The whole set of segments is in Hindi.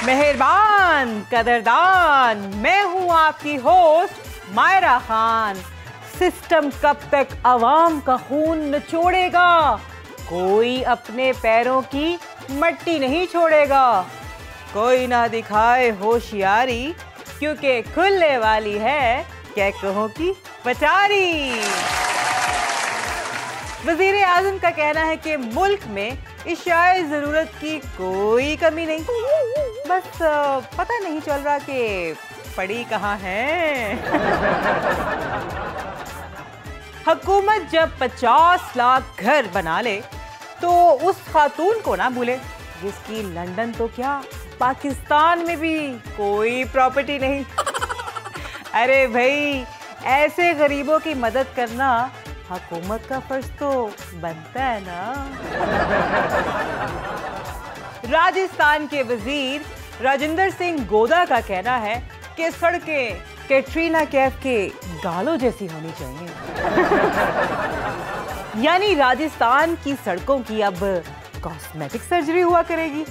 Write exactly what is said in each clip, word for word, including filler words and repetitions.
मेहरबान कदरदान, मैं हूँ आपकी होस्ट मायरा खान। सिस्टम कब तक अवाम का खून निचोड़ेगा, कोई अपने पैरों की मट्टी नहीं छोड़ेगा। कोई ना दिखाए होशियारी, क्योंकि खुलने वाली है क्या कहो की पचारी। वज़ीर आज़म का कहना है कि मुल्क में इशाए ज़रूरत की कोई कमी नहीं, बस पता नहीं चल रहा कि पड़ी कहाँ है। हुकूमत जब पचास लाख घर बना ले तो उस खातून को ना भूले जिसकी लंदन तो क्या पाकिस्तान में भी कोई प्रॉपर्टी नहीं। अरे भाई, ऐसे गरीबों की मदद करना हुकूमत का फर्ज तो बनता है ना। राजस्थान के वजीर राजेंद्र सिंह गोदा का कहना है कि सड़कें कैटरीना कैफ के गालों जैसी होनी चाहिए। यानी राजस्थान की सड़कों की अब कॉस्मेटिक सर्जरी हुआ करेगी।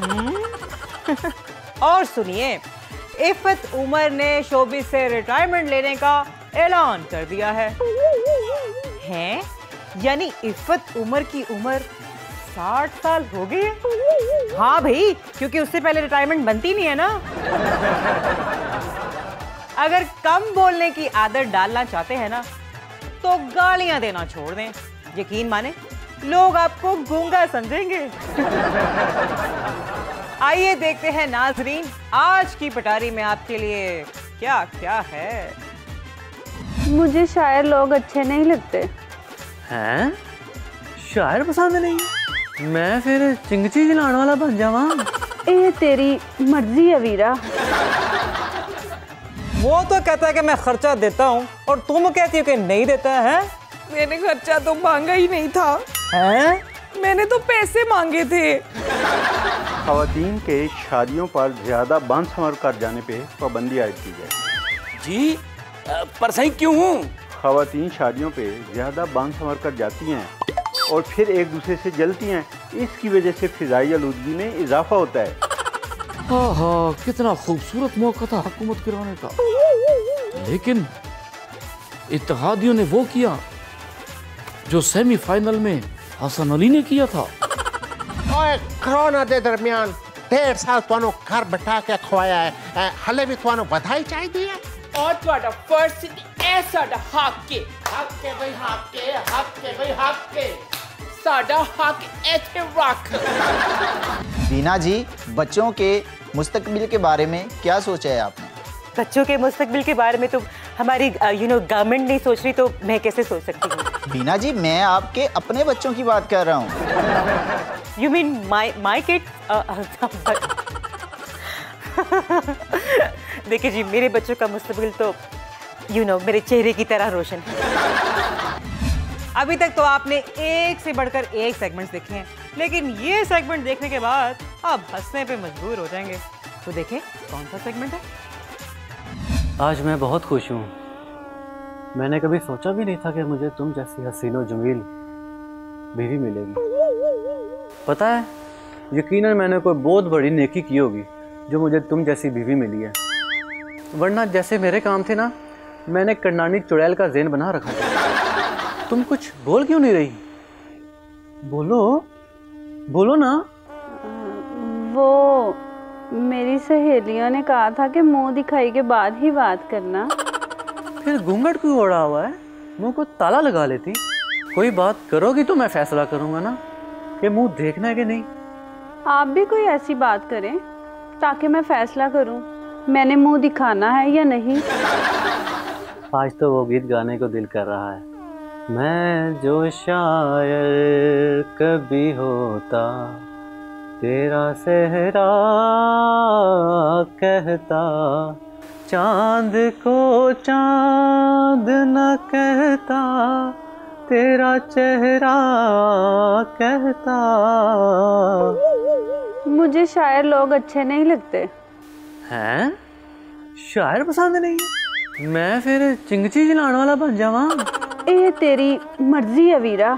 और सुनिए, इफ़त उमर ने शोबिस से रिटायरमेंट लेने का ऐलान कर दिया है। हैं? यानी इफ़त उमर की उम्र साठ साल हो गई है। हाँ भाई, क्योंकि उससे पहले रिटायरमेंट बनती नहीं है ना। अगर कम बोलने की आदत डालना चाहते हैं ना तो गालियां देना छोड़ दें। यकीन माने, लोग आपको गूंगा समझेंगे। आइए देखते हैं नाजरीन, आज की पटारी में आपके लिए क्या क्या है। मुझे शायर लोग अच्छे नहीं लगते। हैं? शायर पसंद नहीं? मैं फिर चिंगची जलाने वाला बन जावा। ये तेरी मर्जी है वीरा। वो तो कहता है कि मैं खर्चा देता हूँ और तुम कहती हो कि नहीं देता है। मैंने खर्चा तो मांगा ही नहीं था। हैं? मैंने तो पैसे मांगे थे। ख़वातीन के शादियों पर ज्यादा बांध संवर कर जाने पे पाबंदी आयद की जाए। जी, पर सही क्यों हूँ? ख़वातीन शादियों पे ज्यादा बांध संवर कर जाती हैं और फिर एक दूसरे से जलती हैं, इसकी वजह से फिजाई आलूदगी में इजाफा होता है। हाँ हाँ, कितना खूबसूरत मौका था हुकूमत गिराने का, लेकिन इत्तेहादियों ने वो किया जो सेमीफाइनल में हसन अली ने किया था। ओए, कोरोना के दरमियान डेढ़ साल तुहानू घर बैठा के खवाया है, हले भी तुहानू बधाई चाहिए। और तुम्हारा फर्ज ऐसा हक के हक के भाई हक के हक के भाई हक के साडा हक ऐसे रख। बीना जी, बच्चों के मुस्तकबिल के बारे में क्या सोचा है आपने? बच्चों के मुस्तकबिल के बारे में तो हमारी यू नो गवर्नमेंट नहीं सोच रही, तो मैं कैसे सोच सकती हूँ? बीना जी, मैं आपके अपने बच्चों की बात कर रहा हूँ। You mean my my kid? देखिए जी, मेरे बच्चों का मुस्तकबिल तो यू नो मेरे चेहरे की तरह रोशन है। अभी तक तो आपने एक से बढ़कर एक सेगमेंट्स देखे हैं, लेकिन ये सेगमेंट देखने के बाद आप हंसने पे मजबूर हो जाएंगे। तो देखें कौन सा सेगमेंट है। आज मैं बहुत खुश हूँ। मैंने कभी सोचा भी नहीं था कि मुझे तुम जैसी हसीनो जमील बीवी मिलेगी। पता है, यकीनन मैंने कोई बहुत बड़ी नेकी की होगी जो मुझे तुम जैसी बीवी मिली है, वरना जैसे मेरे काम थे ना, मैंने करनानी चुड़ैल का ज़ेन बना रखा था। तुम कुछ बोल क्यों नहीं रही? बोलो बोलो ना। वो मेरी सहेलियों ने कहा था कि मुंह दिखाई के बाद ही बात करना। फिर घूंघट क्यों ओढ़ा हुआ है? मुंह को ताला लगा लेती। कोई बात करोगी तो मैं फैसला करूंगा ना कि मुंह देखना है कि नहीं। आप भी कोई ऐसी बात करें ताकि मैं फैसला करूं मैंने मुंह दिखाना है या नहीं। आज तो वो गीत गाने को दिल कर रहा है। मैं जो शायर कभी होता, तेरा सेहरा कहता, चांद को चांद न कहता, तेरा चेहरा कहता। मुझे शायर लोग अच्छे नहीं लगते। हैं? शायर पसंद नहीं है? मैं फिर चिंगची जलाने वाला बन जावा। ये तेरी मर्जी है वीरा।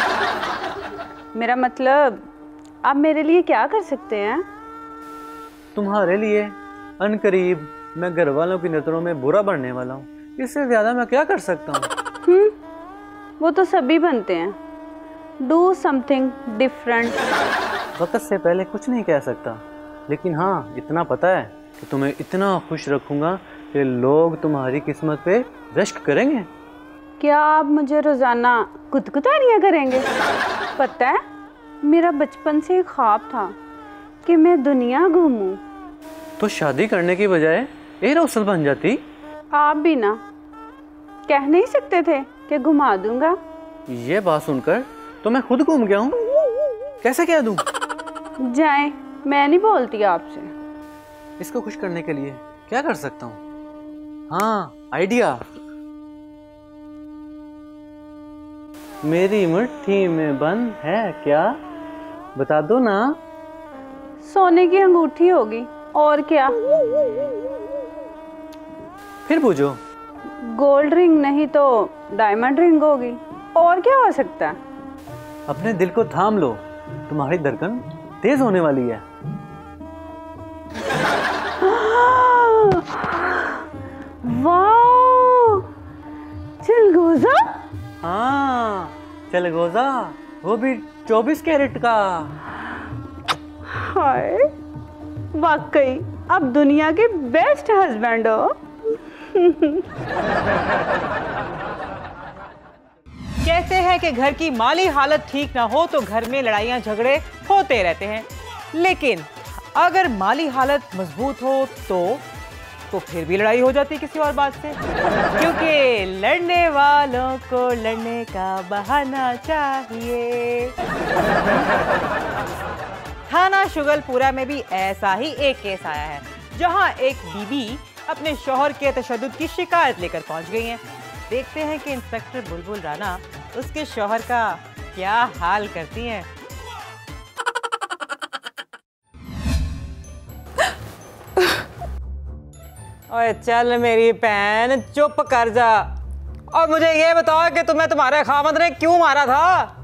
मेरा मतलब आप मेरे लिए क्या कर सकते हैं? तुम्हारे लिए अनकरीब मैं घर वालों की नज़रों में बुरा बनने वाला हूँ। इससे ज़्यादा मैं क्या कर सकता हूँ? हम्म, वो तो सभी बनते हैं। Do something different. वक्त से पहले कुछ नहीं कह सकता, लेकिन हाँ इतना पता है कि तुम्हें इतना खुश रखूँगा कि लोग तुम्हारी किस्मत पे रश्क करेंगे। क्या आप मुझे रोज़ाना कुतकुतानियाँ करेंगे? पता है, मेरा बचपन से एक ख्वाब था कि मैं दुनिया घूमूं। तो शादी करने की बजाय एयर होस्टेस बन जाती। आप भी ना कह नहीं सकते थे कि घुमा दूंगा। ये बात सुनकर तो मैं खुद घूम गया हूँ। कैसे कह दूँ? जाएं, मैं नहीं बोलती आपसे। इसको खुश करने के लिए क्या कर सकता हूँ? हाँ, आइडिया। मेरी मुट्ठी में बंद है क्या? बता दो ना। सोने की अंगूठी होगी, और क्या? फिर पूछो। गोल्ड रिंग नहीं तो डायमंड रिंग होगी, और क्या हो सकता है? अपने दिल को थाम लो, तुम्हारी धड़कन तेज होने वाली है। वाह, चिलगोजा। हाँ, चिलगोजा, वो भी चौबीस कैरेट का। हाय, वाकई आप दुनिया के बेस्ट हस्बैंड हो। कहते हैं कि घर की माली हालत ठीक ना हो तो घर में लड़ाइयाँ झगड़े होते रहते हैं, लेकिन अगर माली हालत मजबूत हो तो तो फिर भी लड़ाई हो जाती है किसी और बात से, क्योंकि लड़ने वालों को लड़ने का बहाना चाहिए। थाना शुगलपुरा में भी ऐसा ही एक केस आया है, जहां एक बीबी अपने शौहर के तशद्दुद की शिकायत लेकर पहुंच गई हैं। देखते हैं कि इंस्पेक्टर बुलबुल राना उसके शौहर का क्या हाल करती हैं। ओए चल मेरी बहन, चुप कर जा और मुझे ये बताओ कि तुम्हें तुम्हारे खामद ने क्यों मारा था?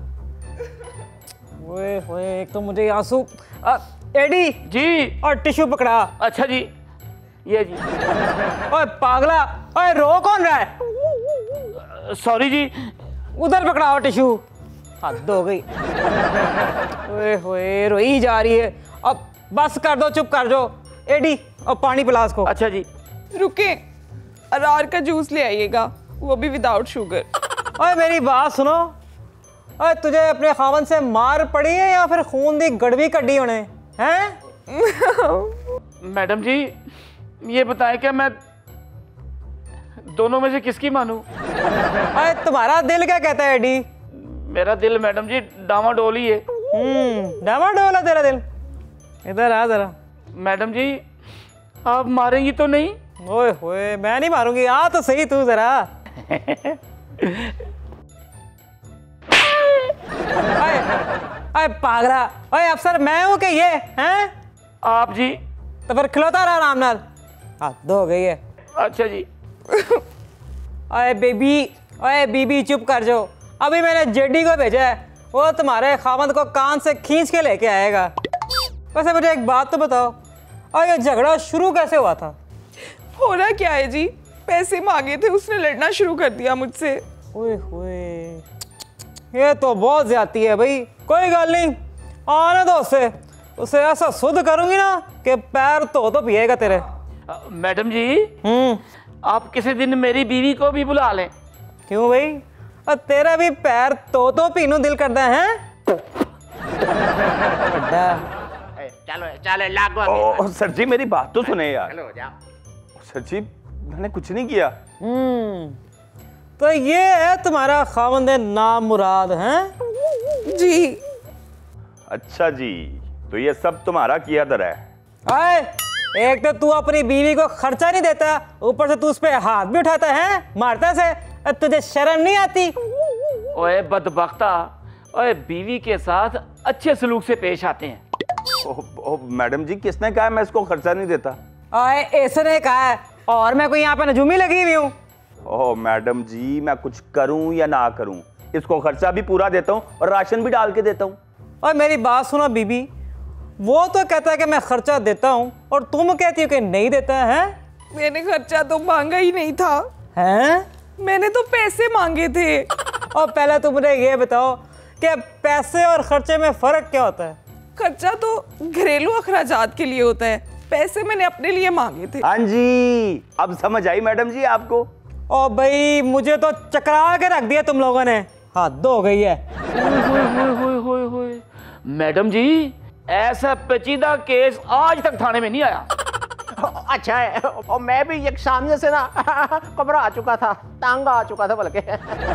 ओए ओए, एक तो मुझे आंसू। एडी जी। और टिश्यू पकड़ा। अच्छा जी, ये जी। ओए पागला, ओए रो कौन रहा है? सॉरी जी। उधर पकड़ाओ टिश्यू। हद हो गई। ओए होए, रोई जा रही है। अब बस कर दो, चुप कर दो। एडी और पानी पिला उसको। अच्छा जी। रुके, अरार का जूस ले आइएगा, वो भी विदाउट शुगर। ओए मेरी बात सुनो, ओए तुझे अपने खावन से मार पड़ी है या फिर खून दी गड़वी कड्डी होने हैं? मैडम जी, ये बताएं क्या मैं दोनों में से किसकी मानूं? ओए तुम्हारा दिल क्या कहता है एडी? मेरा दिल मैडम जी डामाडोल ही है। हम्म, डामाडोल है तेरा दिल। इधर आ जरा। मैडम जी, आप मारेंगी तो नहीं? ओए होए, मैं नहीं मारूंगी, आ तो सही तू जरा। ओए, ओए पागला, ओए अफसर मैं हूँ कि ये हैं? आप जी। तो फिर खिलौता रहा आराम नाल। हद हो गई है। अच्छा जी। ओए बेबी, ओए बीबी चुप कर जाओ। अभी मैंने जेडी को भेजा है, वो तुम्हारे खामद को कान से खींच के लेके आएगा। वैसे मुझे एक बात तो बताओ, और ये झगड़ा शुरू कैसे हुआ था? हो रहा क्या है जी, पैसे मांगे थे, उसने लड़ना शुरू कर दिया मुझसे। ओए होए, ये तो बहुत ज्यादती है भाई। कोई गल नहीं, आने दो उसे, उसे ऐसा शुद्ध करूंगी ना कि पैर तो तो पिएगा तेरे। आ, मैडम जी, हम्म, आप किसी दिन मेरी बीवी को भी बुला लें। क्यों भाई? और तेरा भी पैर तो तो पीनू दिल करता है? चलो चलो लागो। ओ, सर जी मेरी बात तो सुने यार। चलो जाओ। सर जी मैंने कुछ नहीं किया। हम्म, तो ये है तुम्हारा खावंद नाम मुराद हैं? जी। अच्छा जी, तो ये सब तुम्हारा किया दर है। आए, एक तो तू अपनी बीवी को खर्चा नहीं देता, ऊपर से तू उस पे हाथ भी उठाता है, मारता से। तुझे शर्म नहीं आती? ओए बदबख्ता, ओए बीवी के साथ अच्छे सलूक से पेश आते हैं। ओ, ओ, मैडम जी किसने कहा मैं इसको खर्चा नहीं देता? आए, इसने कहा है, और मैं कोई यहाँ पे नजूमी लगी हुई हूँ? ओह मैडम जी, मैं कुछ करूं या ना करूं, इसको खर्चा भी पूरा देता हूं और राशन भी डाल के देता हूं। और मेरी बात सुनो बीबी, वो तो कहता है कि मैं खर्चा देता हूँ और तुम कहती हो कि नहीं देता है। मैंने खर्चा तो मांगा ही नहीं था। हैं? मैंने तो पैसे मांगे थे। और पहले तुम मुझे ये बताओ कि पैसे और खर्चे में फ़र्क क्या होता है? खर्चा तो घरेलू अखराजात के लिए होता है, पैसे मैंने अपने लिए मांगे थे। हाँ जी, अब समझ आई मैडम जी आपको। ओ भाई, मुझे तो चकरा के रख दिया तुम लोगों ने। हद हो गई है। होए होए होए होए होए। मैडम जी, ऐसा पेचीदा केस आज तक थाने में नहीं आया। अच्छा है, और मैं भी एक सामने से ना घबरा चुका था, तंग आ चुका था बल्कि।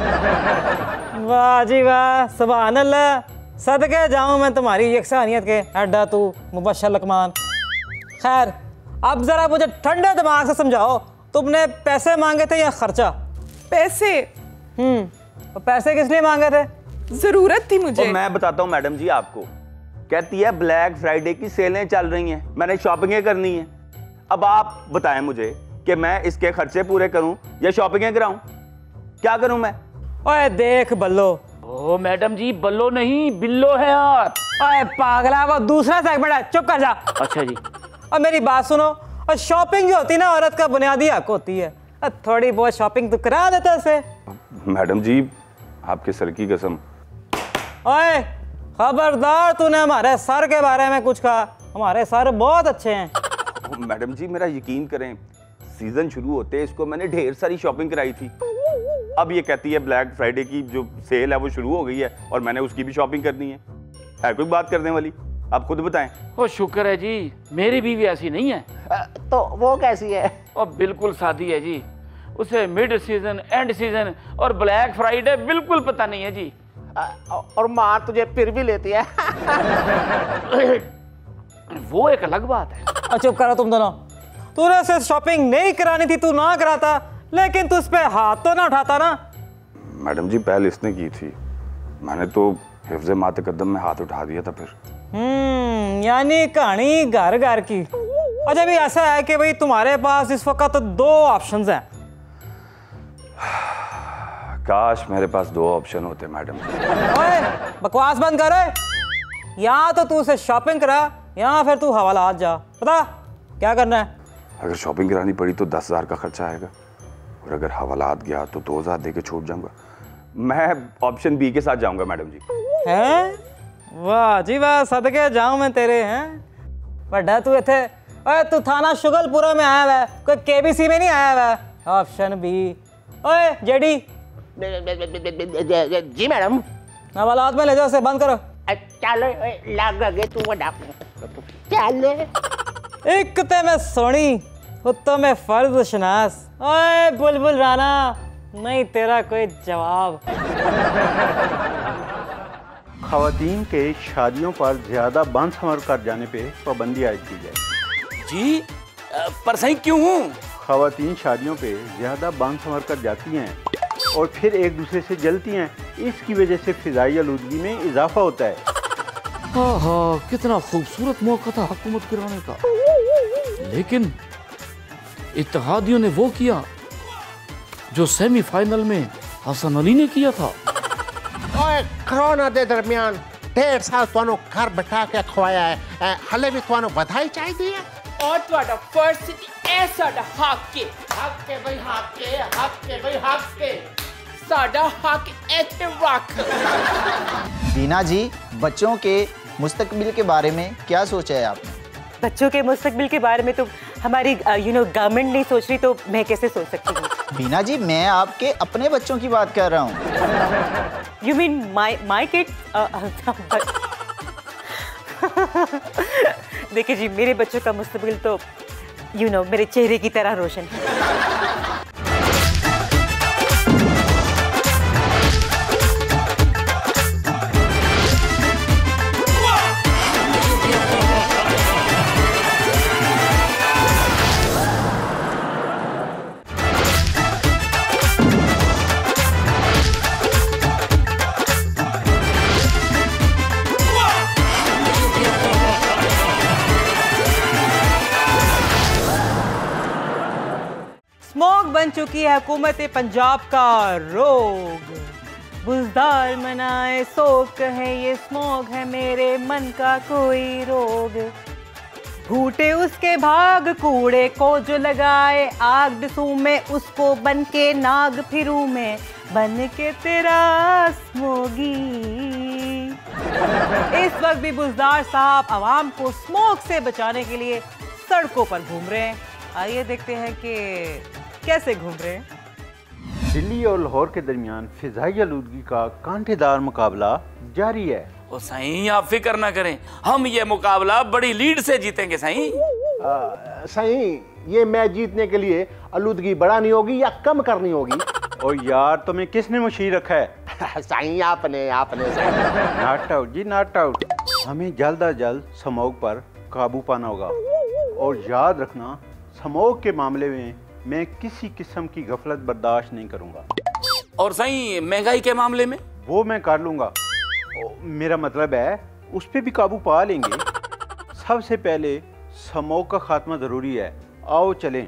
वाह जी वाह, सुभान अल्लाह। सदके जाऊं मैं तुम्हारी यकसानियत के, अड्डा तू मुबशर लकमान। खैर, अब जरा मुझे ठंडे दिमाग से समझाओ, तुमने पैसे मांगे थे या खर्चा? पैसे। हम्म, तो पैसे किस लिए मांगे थे? जरूरत थी मुझे। तो मैं बताता हूँ मैडम जी आपको, कहती है ब्लैक फ्राइडे की सेलें चल रही हैं, मैंने शॉपिंगें करनी है। अब आप बताएं मुझे कि मैं इसके खर्चे पूरे करूं या शॉपिंगें कराऊं, क्या करूं मैं? ओए देख बल्लो। ओ मैडम जी, बल्लो नहीं बिल्लो है आप। ओए पागला, वो दूसरा सेगमेंट है, चुप कर जा। अच्छा जी। और मेरी बात सुनो, और शॉपिंग जो होती है ना, औरत का बुनियादी हक होती है। थोड़ी बहुत शॉपिंग तो करा देता उसे। मैडम जी, आपके सर की कसम। ओए खबरदार, तूने हमारे सर के बारे में कुछ कहा। हमारे सर बहुत अच्छे हैं। मैडम जी मेरा यकीन करें, सीजन शुरू होते इसको मैंने ढेर सारी शॉपिंग कराई थी। अब ये कहती है ब्लैक फ्राइडे की जो सेल है वो शुरू हो गई है और मैंने उसकी भी शॉपिंग करनी है। है कोई बात करने वाली? आप खुद बताएं। ओ शुक्र है जी, मेरी बीवी ऐसी नहीं है। तो वो कैसी है? और बिल्कुल सादी है जी। उसे मिड सीजन, एंड सीजन और ब्लैक फ्राइडे बिल्कुल पता नहीं है जी। और मार तुझे फिर भी लेती है। वो एक अलग बात है। चुप करो तुम दोनों। तूने उसे शॉपिंग नहीं करानी थी, तू ना कराता, लेकिन तू उस पे हाथ तो ना उठाता ना। मैडम जी पहले इसने की थी, मैंने तो हिफ्ज़े माते कदम में हाथ उठा दिया था। फिर हम्म, यानी कहानी घर घर की। अच्छा भी ऐसा है कि भाई तुम्हारे पास इस वक्त तो दो ऑप्शंस हैं। काश मेरे पास दो ऑप्शन होते मैडम जी। ओए बकवास बंद कर। या तो तू उसे शॉपिंग करा या फिर तू हवालात जा। पता क्या करना है? अगर शॉपिंग करानी पड़ी तो दस हजार का खर्चा आएगा, और अगर हवालात गया तो दो हजार दे के छूट जाऊंगा। मैं ऑप्शन बी के साथ जाऊंगा मैडम जी। हैं? वाह जी वाह, सदके जाऊं मैं तेरे। हैं बड़ा तू इथे। ओए तू थाना शुगलपुरा में आया है, कोई केबीसी में नहीं आया है। Option B. ओए जेडी। जी मैडम। हवालात में ले जाओ, उसे बंद करो। चलो लग गए तू बड़ा। चलो एक ते में सोनी, उत्तो में फर्ज शनास। ओए बुलबुल राना, नहीं तेरा कोई जवाब। खवातीन के शादियों पर ज्यादा बंद समर कर जाने पे पाबंदी आयद की जाए। जी पर सही क्यों हूँ? खवातीन शादियों पे ज्यादा बंद समर कर जाती हैं और फिर एक दूसरे से जलती हैं, इसकी वजह से फिजाई आलूदगी में इजाफा होता है। हाँ हाँ, कितना खूबसूरत मौका था हुकूमत गिराने का, लेकिन इत्तेहादियों ने वो किया जो सेमीफाइनल में हसन अली ने किया था। ओए कोरोना दे दरमियान डेढ़ साल तुहानू घर बैठा के खवाया है, हले भी तुहानू बधाई चाहिए है। और ਤੁਹਾਡਾ ਫਰਸਟ ਸਿਟੀ ਇਹ ਸਾਡਾ ਹੱਕ ਹੈ। हक के भाई हक के हक के भाई हक के ਸਾਡਾ ਹੱਕ ਇੱਥੇ ਰੱਖ। बीना जी, बच्चों के मुस्तकबिल के बारे में क्या सोचा है आपने? बच्चों के मुस्तकबिल के बारे में तो हमारी यू नो गवर्नमेंट नहीं सोच रही, तो मैं कैसे सोच सकती हूँ? बीना जी, मैं आपके अपने बच्चों की बात कर रहा हूँ। You mean my my kid? देखिए जी, मेरे बच्चों का मुस्तकबिल तो यू you नो know, मेरे चेहरे की तरह रोशन है। स्मोक बन चुकी है हुकूमत पंजाब का रोग। बुजदार मनाए सोख कहे ये स्मोक है मेरे मन का कोई रोग। फूटे उसके भाग कूड़े को जो लगाए आग डिसू में उसको बन के नाग फिरूं मैं बन के तेरा स्मोगी। इस वक्त भी बुजदार साहब आवाम को स्मोक से बचाने के लिए सड़कों पर घूम रहे हैं। आइए देखते हैं कि कैसे घूम रहे हैं। दिल्ली और लाहौर के दरमियान फिजाई आलूदगी का कांटेदार मुकाबला जारी है। ओ साईं आप फिक्र ना करें, हम ये मुकाबला बड़ी लीड से जीतेंगे साईं। साईं ये मैच जीतने के लिए आलूदगी बढ़ानी होगी या कम करनी होगी? ओ यार तुम्हें किसने मुशीर रखा है? साईं आपने आपने नॉट आउट जी नॉट आउट। हमें जल्द अज जल्द स्मोक पर काबू पाना होगा और याद रखना स्मोक के मामले में मैं किसी किस्म की गफलत बर्दाश्त नहीं करूंगा। और साईं महंगाई के मामले में? वो मैं कर लूंगा। मेरा मतलब है उस पे भी काबू पा लेंगे। सबसे पहले स्मोक का खात्मा जरूरी है। आओ चलें।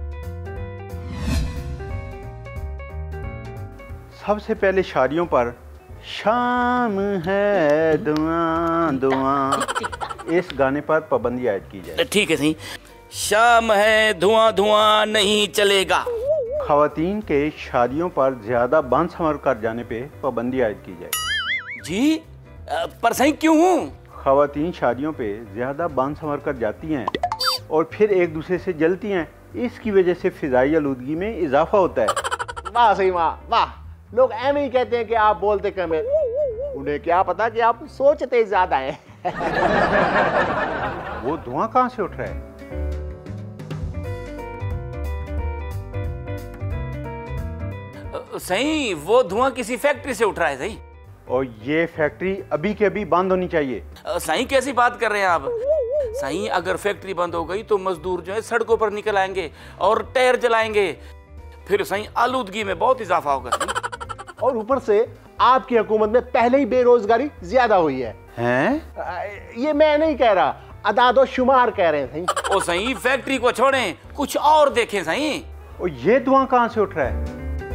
सबसे पहले शादियों पर शाम है दुआ दुआ इस गाने पर पाबंदी आयद की जाए। ठीक है सही। शाम है धुआं धुआं नहीं चलेगा। खवातीन के शादियों पर ज्यादा बंद संवर कर जाने पे पाबंदी आयद की जाए। जी पर सही क्यों? खवातीन शादियों पे ज्यादा बंद संवर कर जाती हैं और फिर एक दूसरे से जलती हैं। इसकी वजह से फिजाई आलूदगी में इजाफा होता है। वाह सही वाह वाह। लोग ऐसे ही कहते हैं कि आप बोलते कम है, उन्हें क्या पता कि आप सोचते ज्यादा हैं। वो धुआं कहाँ से उठ रहा है? सही वो धुआं किसी फैक्ट्री से उठ रहा है सही। और ये फैक्ट्री अभी के अभी बंद होनी चाहिए। सही कैसी बात कर रहे हैं आप? सही अगर फैक्ट्री बंद हो गई तो मजदूर जो है सड़कों पर निकल आएंगे और टायर जलाएंगे, फिर सही आलूदगी में बहुत इजाफा होगा सही। और ऊपर से आपकी हुकूमत में पहले ही बेरोजगारी ज्यादा हुई है। हैं? ये मैं नहीं कह रहा, अदादो शुमार कह रहे हैं सही। ओ सही फैक्ट्री को छोड़ें कुछ और देखें सही। और ये धुआं कहाँ से उठ रहा है?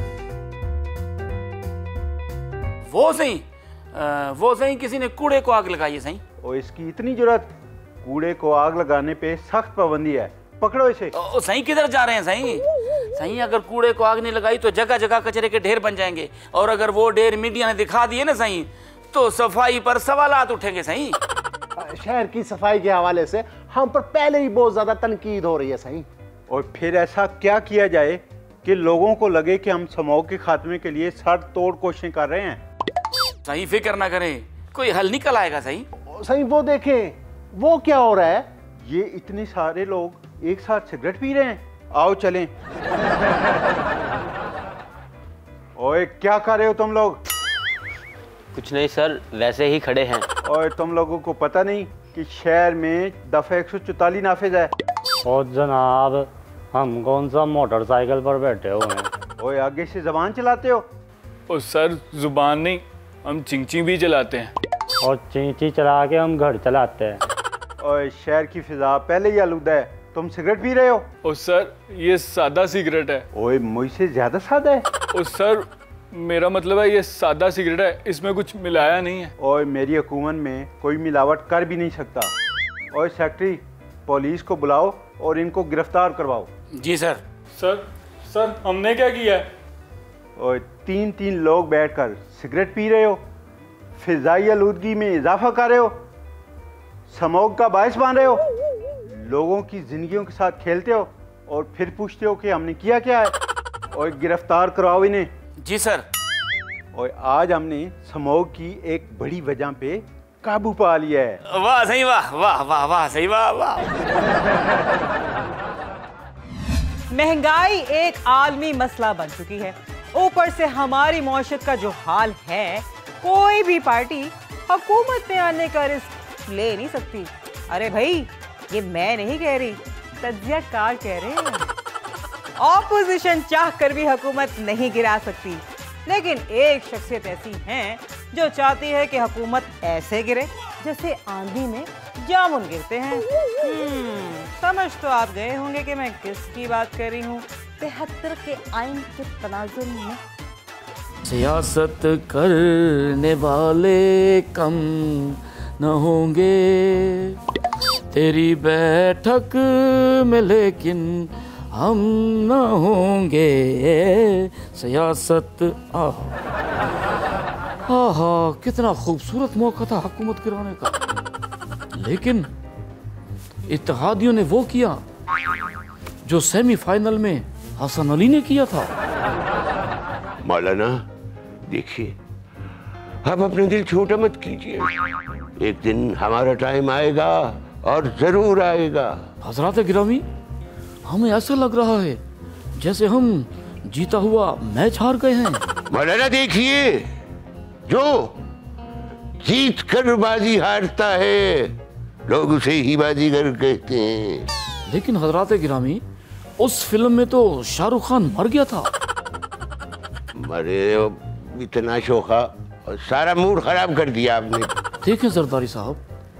वो सही आ, वो सही किसी ने कूड़े को आग लगाई है सही। और इसकी इतनी जरूरत? कूड़े को आग लगाने पे सख्त पाबंदी है। पकड़ो इसे। ओ सही किधर जा रहे हैं सही? सही अगर कूड़े को आग नहीं लगाई तो जगह जगह कचरे के ढेर बन जाएंगे और अगर वो ढेर मीडिया ने दिखा दिए ना सही तो सफाई पर सवालात उठेंगे सही। शहर की सफाई के हवाले से हम पर पहले ही बहुत ज्यादा तनकीद हो रही है सही। और फिर ऐसा क्या किया जाए कि लोगों को लगे कि हम स्मोक के खात्मे के लिए सर तोड़ कोशिशें कर रहे हैं? सही फिक्र ना करें, कोई हल निकल आएगा सही। सही वो देखें वो क्या हो रहा है। ये इतने सारे लोग एक साथ सिगरेट पी रहे हैं। आओ चलें। ओए क्या कर रहे हो तुम लोग? कुछ नहीं सर, वैसे ही खड़े हैं। और तुम लोगों को पता नहीं कि शहर में दफा एक सौ चौतालीस नाफिज है? और जनाब हम कौन सा मोटरसाइकिल पर बैठे हुए हैं। ओए आगे से जबान चलाते हो? और सर जुबान नहीं, हम चिंची भी चलाते हैं। और चिंची चला के हम घर चलाते हैं। और शहर की फिजा पहले ही आलूदा है, तुम सिगरेट पी रहे हो? और सर ये सादा सिगरेट है। ओए मुझसे ज्यादा सादा है। और सर मेरा मतलब है ये सादा सिगरेट है, इसमें कुछ मिलाया नहीं है। और मेरी हुकूमत में कोई मिलावट कर भी नहीं सकता। और सेक्रेटरी पुलिस को बुलाओ और इनको गिरफ्तार करवाओ। जी सर। सर सर हमने क्या किया है? और तीन तीन लोग बैठकर सिगरेट पी रहे हो, फिजाई आलूदगी में इजाफा कर रहे हो, स्मोक का बायस बन रहे हो, लोगों की जिंदगियों के साथ खेलते हो और फिर पूछते हो कि हमने किया क्या है। और गिरफ्तार कराओ इन्हें। जी सर। और आज हमने स्मोक की एक बड़ी वजह पे काबू पा लिया है। वाह सही वाह वाह वाह वाह सही वाह वाह। महंगाई एक आलमी मसला बन चुकी है। ऊपर से हमारी मौशत का जो हाल है, कोई भी पार्टी हुकूमत में आने का रिस्क ले नहीं सकती। अरे भाई ये मैं नहीं कह रही, तज्जियाकार कह रहे हैं। ऑपोजिशन चाह कर भी हुकूमत नहीं गिरा सकती, लेकिन एक शख्सियत ऐसी है जो चाहती है कि हुकूमत ऐसे गिरे जैसे आंधी में जामुन गिरते हैं। समझ तो आप गए होंगे कि मैं किसकी बात कर रही हूँ। तिहत्तर के आइन के तनाजुर में सियासत करने वाले कम न होंगे तेरी बैठक में, लेकिन हम न होंगे सियासत। आहा आहा, कितना खूबसूरत मौका था हुकूमत गिराने का, लेकिन इत्तेहादियों ने वो किया जो सेमीफाइनल में हसन अली ने किया था। मौलाना देखिए, आप अपने दिल छोटा मत कीजिए, एक दिन हमारा टाइम आएगा और जरूर आएगा। हजरात गिरामी, हमें ऐसा लग रहा है जैसे हम जीता हुआ मैच हार गए हैं। मौलाना देखिए, जो जीत कर बाजी हारता है लोग उसे ही बाजीगर कहते हैं। लेकिन हजरात गिरामी, उस फिल्म में तो शाहरुख खान मर गया था। मरे इतना शोखा और सारा मूड खराब कर दिया आपने। देखें जरदारी साहब,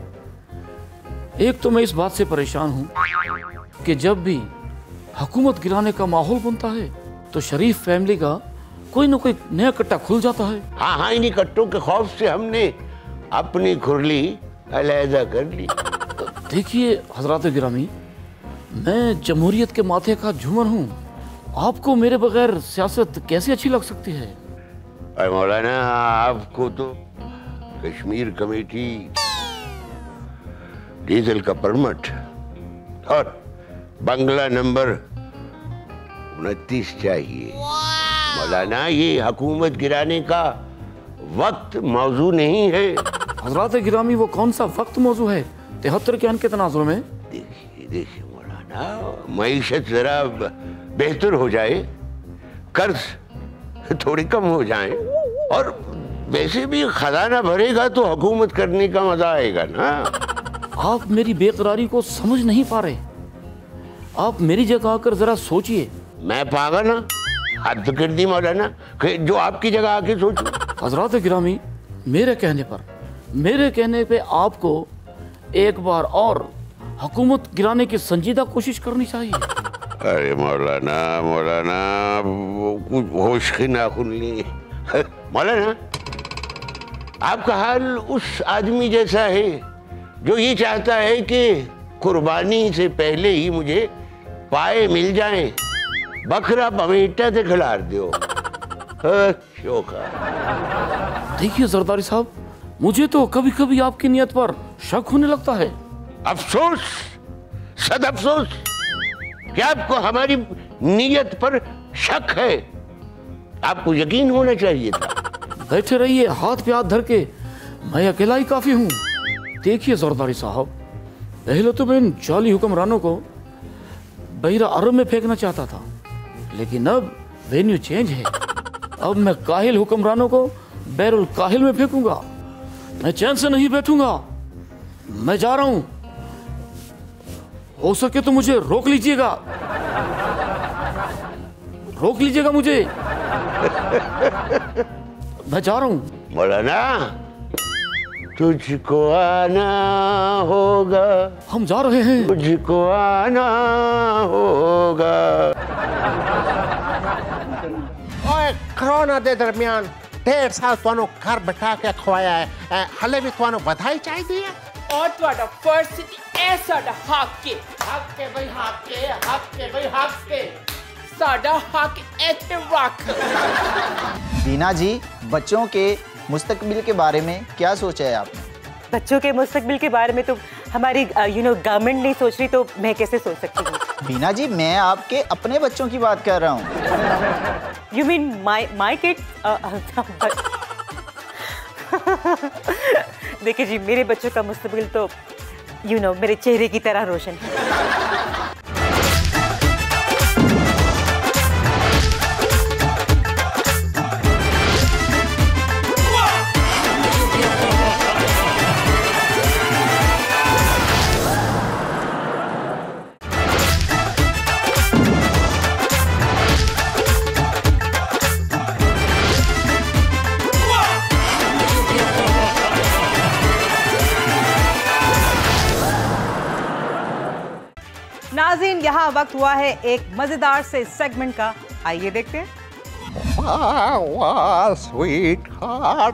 एक तो मैं इस बात से परेशान हूँ कि जब भी हुकूमत गिराने का माहौल बनता है तो शरीफ फैमिली का कोई ना कोई नया कट्टा खुल जाता है। हाँ हाँ, इन्हीं कट्टों के खौफ से हमने अपनी खुरली अलहदा कर ली। देखिए हजरात गिरामी, मैं जमहूरियत के माथे का झूमर हूँ, आपको मेरे बगैर सियासत कैसे अच्छी लग सकती है? अरे मौलाना, आपको तो कश्मीर कमेटी, डीजल का परमिट और बंगला नंबर उनतीस चाहिए। मौलाना, ये हुकूमत गिराने का वक्त मौजू नहीं है। हजरात गिरामी, वो कौन सा वक्त मौजू है तिहत्तर के अन के तनाजुर में? देखिए देखिए मौलाना, मईशत जरा बेहतर हो जाए, कर्ज थोड़ी कम हो जाए, और वैसे भी खजाना भरेगा तो हुकूमत करने का मजा आएगा ना। आप मेरी बेकरारी को समझ नहीं पा रहे, आप मेरी जगह आकर जरा सोचिए। मैं पागल ना, हद कर दी मौलाना, जो आपकी जगह आके सोचूं। हजरात गिरामी, मेरे कहने पर मेरे कहने पे आपको एक बार और हुकूमत गिराने की संजीदा कोशिश करनी चाहिए। अरे मौलाना मौलाना, कुछ होश की नाखुन नहीं। मौलाना, आपका हाल उस आदमी जैसा है जो ये चाहता है कि कुर्बानी से पहले ही मुझे पाए मिल जाएं, बकरा बमेटा से खिलार दो। शोका। देखिए जरदारी साहब, मुझे तो कभी कभी आपकी नियत पर शक होने लगता है। अफसोस, सद अफसोस कि आपको हमारी नीयत पर शक है। आपको यकीन होना चाहिए था। बैठे रहिए हाथ पे हाथ धर के, मैं अकेला ही काफी हूँ। देखिए जरदारी साहब, पहले तो मैं इन जाली हुक्मरानों को बहिरा अरब में फेंकना चाहता था, लेकिन अब वेन्यू चेंज है। अब मैं काहिल हुक्मरानों को बैरुल काहिल में फेंकूंगा। मैं चैन से नहीं बैठूंगा। मैं जा रहा हूं, हो सके तो मुझे रोक लीजिएगा, रोक लीजिएगा मुझे। मैं जा रहा हूं। मौलाना, तुझको आना होगा। हम जा रहे हैं। तुझको आना होगा। ओए, कोरोना दे दरमियान डेढ़ साल तुहानू घर बैठा के खवाया है, हले भी तुहानू बधाई चाहिए है। और ਤੁਹਾਡਾ ਫਰਜ਼ ਸੀ ਇਹ ਸਾਡਾ ਹੱਕ ਹੈ। हक के भाई, हक के, हक के भाई, हक के। साਡਾ हक ਇੱਥੇ ਰੱਖ। बीना जी, बच्चों के मुस्तकबिल के बारे में क्या सोचा है आपने? बच्चों के मुस्तकबिल के बारे में तो हमारी यू नो गवर्नमेंट नहीं सोच रही, तो मैं कैसे सोच सकती हूँ? बीना जी, मैं आपके अपने बच्चों की बात कर रहा हूँ। You mean my my kid? देखिए जी, मेरे बच्चों का मुस्तकबिल तो यू नो मेरे चेहरे की तरह रोशन है। नाज़रीन, यहाँ वक्त हुआ है एक मजेदार से सेगमेंट का, आइए देखते हैं। wow, sweetheart,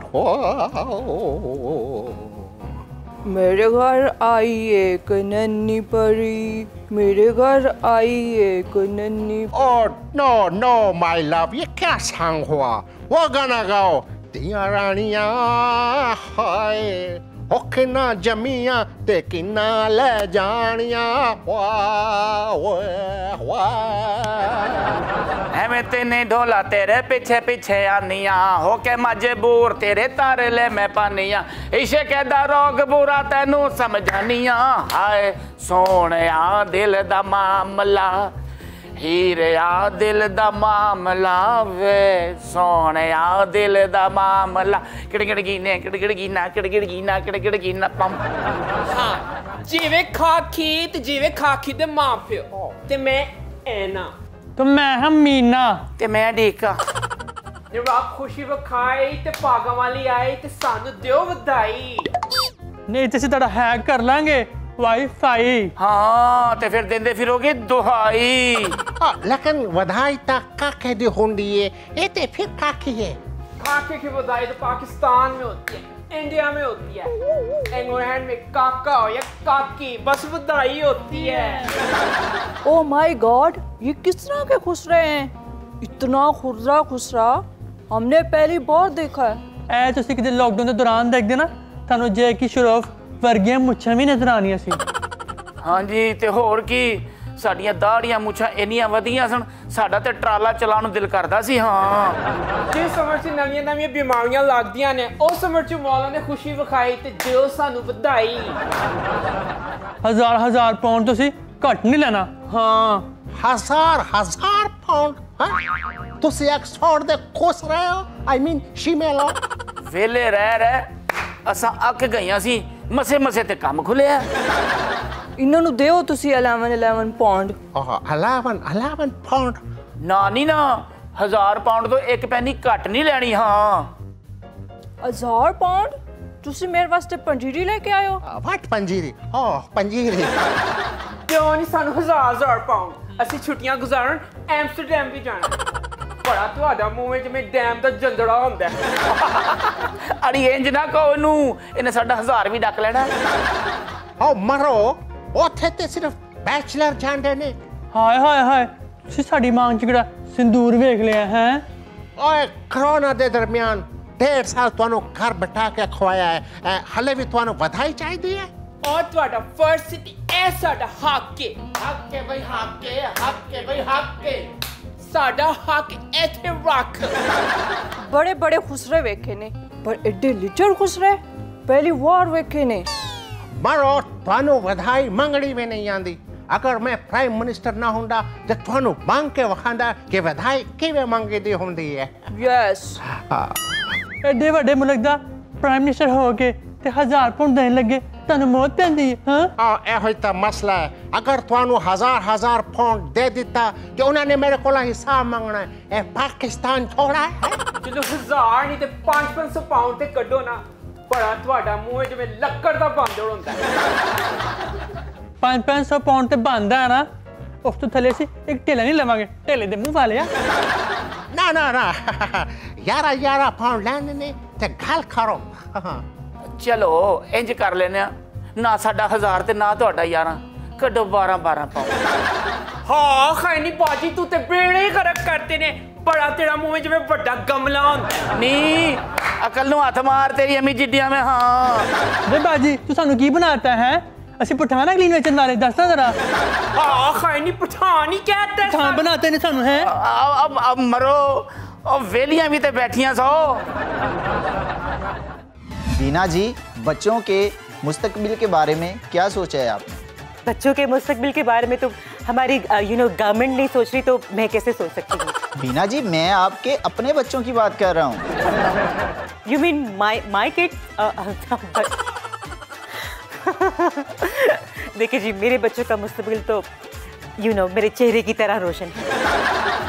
wow. मेरे घर आई एक नन्ही परी, मेरे घर आई एक नन्ही। Oh no no my love, ये क्या सॉन्ग हुआ? वो गाना गाओ। दिया रानिया हाय, होके ना जमिया ते किना ले जानिया, वाह वाह वाह। ਐਵੇਂ ਤੈਨੇ ਢੋਲਾ ਤੇਰੇ ਪਿੱਛੇ ਪਿੱਛੇ ਆਨੀਆਂ ਹੋ ਕੇ ਮਜਬੂਰ ਤੇਰੇ ਤਾਰੇ ਲੈ ਮੈਂ ਪਾਨੀਆਂ ਇਸ਼ਕ ਦਾ ਰੋਗ ਬੁਰਾ ਤੈਨੂੰ ਸਮਝਾਨੀਆਂ ਹਾਏ ਸੋਹਣਿਆ ਦਿਲ ਦਾ ਮਾਮਲਾ ਹੀਰਿਆ ਦਿਲ ਦਾ ਮਾਮਲਾ ਵੇ ਸੋਹਣਿਆ ਦਿਲ ਦਾ ਮਾਮਲਾ ਕਿੜਕਿੜ ਗੀਨੇ ਕਿੜਕਿੜ ਗੀਨਾ ਕਿੜਕਿੜ ਗੀਨਾ ਕਿੜਕਿੜ ਗੀਨਾ ਪੰਮ ਹਾਂ ਜਿਵੇਂ ਖਾਕੀ ਤੇ ਜਿਵੇਂ ਖਾਕੀ ਦੇ ਮਾਂ ਪਿਓ ਤੇ ਮੈਂ ਐਨਾ तो मैं हम मीना ते मैं डीका ਜੇ ਰੱਬ ਖੁਸ਼ੀ ਵਿਖਾਈ ਤੇ ਭਾਗਾਂ ਵਾਲੀ ਆਈ ਤੇ ਸਾਨੂੰ ਦਿਓ ਵਧਾਈ नहीं तो सीधा हैक कर लांगे वाईफाई हाँ ते फिर देंदे फिरोगे दुहाई लेकिन वधाई तक काके दी होंदी है ये ते फिर काकी है काके की बधाई तो पाकिस्तान में होती है इंडिया में होती है इंग्लैंड में काका हो या काकी बस बधाई होती है। ओ माय गॉड ये किस तरह के खुश रहे हैं इतना खुर्रा खुसरा हमने पहली बार देखा है। ਐ ਤੁਸੀਂ ਕਿਤੇ ਲੋਕਡਾਊਨ ਦੇ ਦੌਰਾਨ ਦੇਖਦੇ ਨਾ ਤੁਹਾਨੂੰ ਜੇ ਕੀ ਸ਼ਰੋਫ ਵਰਗੀਆਂ ਮੁੱਛਾਂ ਵੀ ਨਜ਼ਰ ਆਣੀਆਂ ਸੀ। ਹਾਂਜੀ ਤੇ ਹੋਰ ਕੀ ਸਾਡੀਆਂ ਦਾੜੀਆਂ ਮੁੱਛਾਂ ਇੰਨੀਆਂ ਵਧੀਆਂ ਸਨ ਸਾਡਾ ਤੇ ਟਰਾਲਾ ਚਲਾਉਣ ਨੂੰ ਦਿਲ ਕਰਦਾ ਸੀ। ਹਾਂ ਜਿਸ ਸਮੇਂ 'ਚ ਨਵੀਆਂ ਨਵੀਆਂ ਬਿਮਾਰੀਆਂ ਲੱਗਦੀਆਂ ਨੇ ਉਸ ਸਮੇਂ 'ਚ ਮੌਲਾ ਨੇ ਖੁਸ਼ੀ ਵਿਖਾਈ ਤੇ ਦਿਓ ਸਾਨੂੰ ਵਧਾਈ। ਹਜ਼ਾਰ ਹਜ਼ਾਰ ਪਾਉਂਡ ਤੁਸੀਂ ਘੱਟ ਨਹੀਂ ਲੈਣਾ। ਹਾਂ हजार हजार पाउंड हाँ तुसी एक्सफोर्ड दे खुश रहे हो आई मीन शिमेलो वेले रह रह असा अक गईਆਂ ਸੀ ਮਸੇ ਮਸੇ ਤੇ ਕੰਮ ਖੁੱਲਿਆ। ਇਹਨਾਂ ਨੂੰ ਦਿਓ ਤੁਸੀਂ eleven eleven ਪਾਉਂਡ। ਆਹ eleven eleven ਪਾਉਂਡ ਨਾ ਨਹੀਂ ਨਾ ਹਜ਼ਾਰ ਪਾਉਂਡ ਤੋਂ ਇੱਕ ਪੈਨੀ ਘੱਟ ਨਹੀਂ ਲੈਣੀ। ਹਾਂ ਹਜ਼ਾਰ ਪਾਉਂਡ ਤੁਸੀਂ ਮੇਰੇ ਵਾਸਤੇ ਪੰਜੀਰੀ ਲੈ ਕੇ ਆਇਓ। ਵਾਟ ਪੰਜੀਰੀ? ਓ ਪੰਜੀਰੀ ਕਿਉਂ ਨਹੀਂ ਸਾਨੂੰ ਹਜ਼ਾਰ ਹਜ਼ਾਰ ਪਾਉਂਡ ਅਸੀਂ ਛੁੱਟੀਆਂ ਗੁਜ਼ਾਰਨ ਐਮਸਟਰਡਮ ਵੀ ਜਾਣਾ। ਬੜਾ ਤੁਹਾਡਾ ਮੂੰਹ ਵਿੱਚ ਜਿਵੇਂ ਡੈਮ ਦਾ ਜੰਦੜਾ ਹੁੰਦਾ। ਅੜੀ ਇੰਜ ਨਾ ਕਹੋ ਇਹਨੂੰ ਇਹਨੇ ਸਾਡਾ ਹਜ਼ਾਰ ਵੀ ਡੱਕ ਲੈਣਾ। ਓ ਮਰੋ ਉੱਥੇ ਤੇ ਸਿਰਫ ਬੈਚਲਰ ਜਾਂਦੇ ਨੇ। ਹਾਏ ਹਾਏ ਹਾਏ ਤੁਸੀਂ ਸਾਡੀ ਮਾਂਗ ਚ ਕਿਹੜਾ ਸਿੰਦੂਰ ਵੇਖ ਲਿਆ ਹੈ? ਓਏ ਕਰੋਨਾ ਦੇ ਦਰਮਿਆਨ डेढ़ साल ਤੁਹਾਨੂੰ ਘਰ ਬਿਠਾ ਕੇ ਖਵਾਇਆ ਹੈ ਹਲੇ ਵੀ ਤੁਹਾਨੂੰ ਵਧਾਈ ਚਾਹੀਦੀ ਹੈ। और ਤੁਹਾਡਾ ਫਰਜ਼ ਸੀ ਇਹ ਸਾਡਾ ਹੱਕ ਹੈ। ਹੱਕ ਹੈ ਬਈ ਹੱਕ ਹੈ ਹੱਕ ਹੈ ਬਈ ਹੱਕ ਹੈ ਸਾਡਾ ਹੱਕ ਇੱਥੇ ਰੱਖ। ਬੜੇ ਬੜੇ ਖੁਸਰੇ ਵੇਖੇ ਨੇ ਪਰ ਐਡੇ ਲਿਟਲ ਖੁਸਰੇ ਪਹਿਲੀ ਵਾਰ ਵੇਖੇ ਨੇ। ਮਰੋ ਤੁਹਾਨੂੰ ਵਧਾਈ ਮੰਗਣੀ ਵੀ ਨਹੀਂ ਆਂਦੀ। ਅਗਰ ਮੈਂ ਪ੍ਰਾਈਮ ਮਿਨਿਸਟਰ ਨਾ ਹੁੰਦਾ ਤੇ ਤੁਹਾਨੂੰ ਮੰਗ ਕੇ ਵਖਾਂਦਾ ਕਿ ਵਧਾਈ ਕਿਵੇਂ ਮੰਗੀਦੀ ਹੁੰਦੀ ਹੈ। ਯੈਸ ਐਡੇ ਵੱਡੇ ਮੁਲਕ ਦਾ ਪ੍ਰਾਈਮ ਮਿਨਿਸਟਰ ਹੋ ਕੇ ਤੇ ਹਜ਼ਾਰ ਪਾਉਂਡ ਦੇਣ ਲੱਗੇ ਤੁਹਾਨੂੰ ਮੌਤ ਪੈਂਦੀ ਹੈ। ਹਾਂ ਇਹੋ ਤਾਂ ਮਸਲਾ ਹੈ। ਅਗਰ ਤੁਹਾਨੂੰ ਹਜ਼ਾਰ ਹਜ਼ਾਰ ਪਾਉਂਡ ਦੇ ਦਿੱਤਾ ਤੇ ਉਹਨਾਂ ਨੇ ਮੇਰੇ ਕੋਲ ਹਿਸਾਬ ਮੰਗਣਾ ਹੈ। ਇਹ ਪਾਕਿਸਤਾਨ ਥੋੜਾ ਹੈ। ਜਦੋਂ ਹਜ਼ਾਰ ਨਹੀਂ ਤੇ ਪੰਜ ਪੰਜ ਸੌ ਪਾਉਂਡ ਤੇ ਕੱਢੋ ਨਾ ਬੜਾ ਤੁਹਾਡਾ ਮੂੰਹ ਜਿਵੇਂ ਲੱਕੜ ਦਾ ਬਾਂਦਰ ਹੁੰਦਾ। ਪੰਜ ਪੰਜ ਸੌ ਪਾਉਂਡ ਤੇ ਬਣਦਾ ਹੈ ਨਾ ਉਸ ਤੋਂ ਥੱਲੇ ਸੀ ਇੱਕ ਢੇਲਾ ਨਹੀਂ ਲਵਾਂਗੇ ਢੇਲੇ ਦੇ ਮੂੰਹ ਵਾਲਿਆ। ਨਾ ਨਾ ਨਾ ਯਾਰਾ ਯਾਰਾ ਪਾਉਂਡ ਲੈਣੇ ਨੇ ਤੇ ਗੱਲ ਕਰੋ। ਚਲੋ ਇੰਜ ਕਰ ਲੈਨੇ ਆ ਨਾ ਸਾਡਾ ਹਜ਼ਾਰ ਤੇ ਨਾ ਤੁਹਾਡਾ ਯਾਰਾਂ ਕੱਢੋ ਬਾਰਾਂ ਬਾਰਾਂ ਪਾਉਂਡ। ਹਾਂ ਖੈਨੀ ਬਾਜੀ ਤੂੰ ਤੇ ਬੇੜੇ ਕਰਕ ਕਰਦੇ ਨੇ ਬੜਾ ਤੇਰਾ ਮੂੰਹ ਜਿਵੇਂ ਵੱਡਾ ਗਮਲਾ ਹੁੰਦਾ। ਨਹੀਂ ਅਕਲ ਨੂੰ ਹੱਥ ਮਾਰ ਤੇਰੀ ਅਮੀ ਜਿੱਡਿਆਂ ਮੈਂ। ਹਾਂ ਵੇ ਬਾਜੀ ਤੂੰ ਸਾਨੂੰ ਕੀ ਬਣਾਤਾ ਹੈ? ਅਸੀਂ ਪਠਾਨਾ ਕਲੀਨ ਵੇਚਣ ਵਾਲੇ ਦੱਸਦਾ ਜ਼ਰਾ। ਹਾਂ ਖੈਨੀ ਪਠਾਨ ਹੀ कहते ਪਠਾਨ ਬਣਾਤੇ ਨੇ ਸਾਨੂੰ ਹੈ। ਅਬ ਅਬ ਮਰੋ ਉਹ ਵੇਲੀਆਂ ਵੀ ਤੇ ਬੈਠੀਆਂ ਸੋ। बीना जी बच्चों के मुस्तकबिल के बारे में क्या सोचा है आपने? बच्चों के मुस्तकबिल के बारे में तो हमारी यू नो गवर्नमेंट नहीं सोच रही तो मैं कैसे सोच सकती हूँ? बीना जी मैं आपके अपने बच्चों की बात कर रहा हूँ। You mean my my kids? देखिए जी मेरे बच्चों का मुस्तकबिल तो यू नो मेरे चेहरे की तरह रोशन है।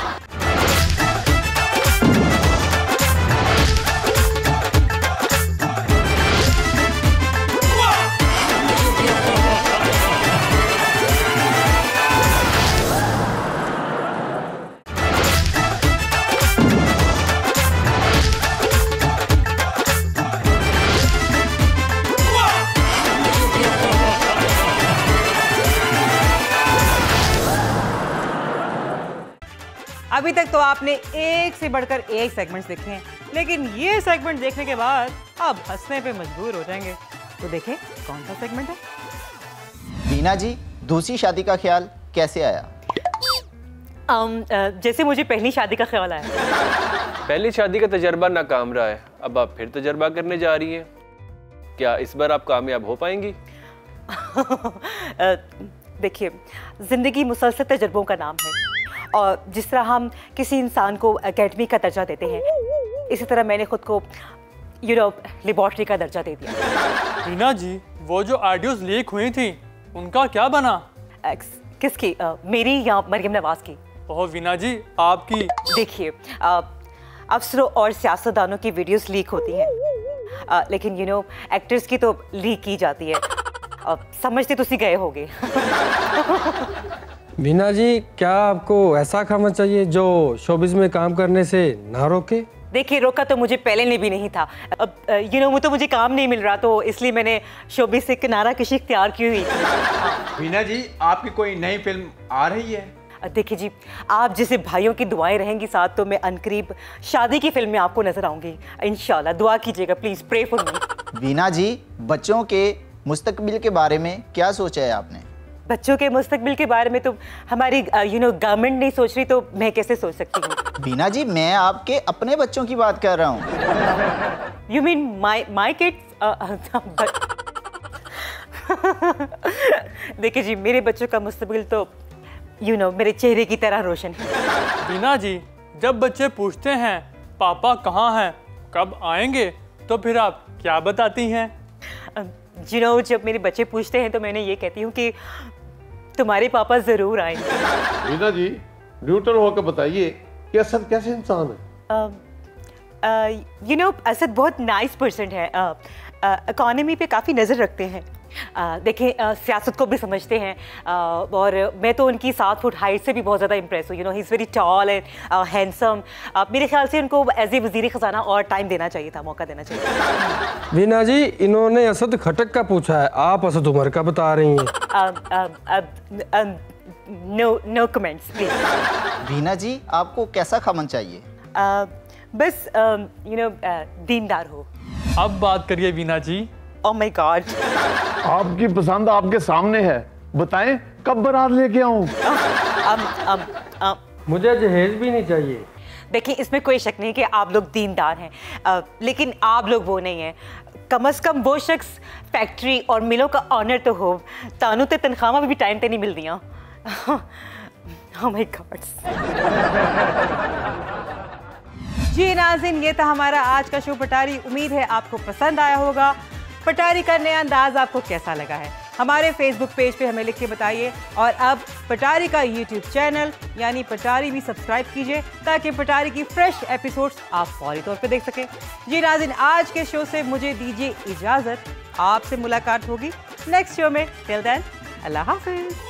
अभी तक तो आपने एक से बढ़कर एक सेगमेंट्स देखे हैं, लेकिन ये सेगमेंट देखने के बाद अब हंसने पे मजबूर हो जाएंगे। तो देखें कौन सा सेगमेंट है। बीना जी, दूसरी शादी का ख्याल कैसे आया? um, uh, जैसे मुझे पहली शादी का ख्याल आया। पहली शादी का तजर्बा नाकाम रहा है, अब आप फिर तजर्बा करने जा रही हैं। क्या इस बार आप कामयाब हो पाएंगी? देखिए, ज़िंदगी मुसलसल तजर्बों का नाम है, और जिस तरह हम किसी इंसान को एकेडमी का दर्जा देते हैं, इसी तरह मैंने खुद को यू नो लेबॉर्ट्री का दर्जा दे दिया। रीना जी, वो जो ऑडियोज लीक हुई थी उनका क्या बना? किसकी? uh, मेरी या मरियम नवाज की? ओह वीना जी, आपकी। देखिए, uh, अफसरों और सियासतदानों की वीडियोस लीक होती हैं, uh, लेकिन यू नो एक्टर्स की तो लीक की जाती है। uh, समझते तो सी गए होगे। वीना जी, क्या आपको ऐसा खाना चाहिए जो शोबिज में काम करने से ना रोके? देखिए, रोका तो मुझे पहले ने भी नहीं था। अब यू नो तो मुझे काम नहीं मिल रहा, तो इसलिए मैंने शोबिज से किनारा कशी इख्तियार की हुई। वीना जी, आपकी कोई नई फिल्म आ रही है? देखिए जी, आप जैसे भाइयों की दुआएं रहेंगी साथ, तो मैं अनकरीब शादी की फिल्म में आपको नजर आऊंगी इंशाल्लाह। दुआ कीजिएगा please, pray for me. Veena ji, बच्चों के मुस्तकबिल के बारे में क्या सोचा है आपने? बच्चों के मुस्तकबिल के बारे में तो हमारी यू नो गवर्नमेंट नहीं सोच रही, तो मैं कैसे सोच सकती हूँ? वीना जी, मैं आपके अपने बच्चों की बात कर रहा हूँ। You mean my my kids? देखिए जी, मेरे बच्चों का मुस्तकबिल तो यू नो मेरे चेहरे की तरह रोशन है। वीना जी, जब बच्चे पूछते हैं पापा कहाँ हैं, कब आएंगे, तो फिर आप क्या बताती हैं? यू नो जब मेरे बच्चे पूछते हैं तो मैंने ये कहती हूँ कि तुम्हारे पापा जरूर आएंगे। वीना जी, न्यूट्रल होकर बताइए कि असद कैसे इंसान है? यू नो असद बहुत नाइस पर्सन है, इकोनॉमी पे काफ़ी नज़र रखते हैं, uh, देखें uh, सियासत को भी समझते हैं, uh, और मैं तो उनकी सात फुट हाइट से भी बहुत ज़्यादा इम्प्रेस हूँ। You know he is very tall and handsome. मेरे ख्याल से उनको एज ए वज़ीर ख़जाना और टाइम देना चाहिए था, मौका देना चाहिए। वीना जी, इन्होंने असद खटक का पूछा है, आप असद उमर का बता रही हैं। No no comments please. Veena ji, आपको कैसा खामन चाहिए? uh, बस यू नो दीनदार हो। अब बात करिए Veena ji. Oh my god, आपकी पसंद आपके सामने है, बताएं कब बारात लेके आऊं? um, um, um, मुझे जहेज भी नहीं चाहिए। देखिए, इसमें कोई शक नहीं कि आप लोग दीनदार हैं, uh, लेकिन आप लोग वो नहीं हैं। कम अज कम वो शख्स फैक्ट्री और मिलों का ऑनर तो हो, तानू ते तनख्वाह भी टाइम पे नहीं मिल दिया। ओह माय गॉड। जी नाज़रीन, ये था हमारा आज का शो पटारी। उम्मीद है आपको पसंद आया होगा। पटारी का नया अंदाज आपको कैसा लगा है, हमारे फेसबुक पेज पे हमें लिख के बताइए। और अब पटारी का यूट्यूब चैनल यानी पटारी भी सब्सक्राइब कीजिए, ताकि पटारी की फ्रेश एपिसोड्स आप फौरी तौर पे देख सकें। जी नाज़रीन, आज के शो से मुझे दीजिए इजाज़त, आपसे मुलाकात होगी नेक्स्ट शो में। टिल देन, अल्लाह हाफिज़।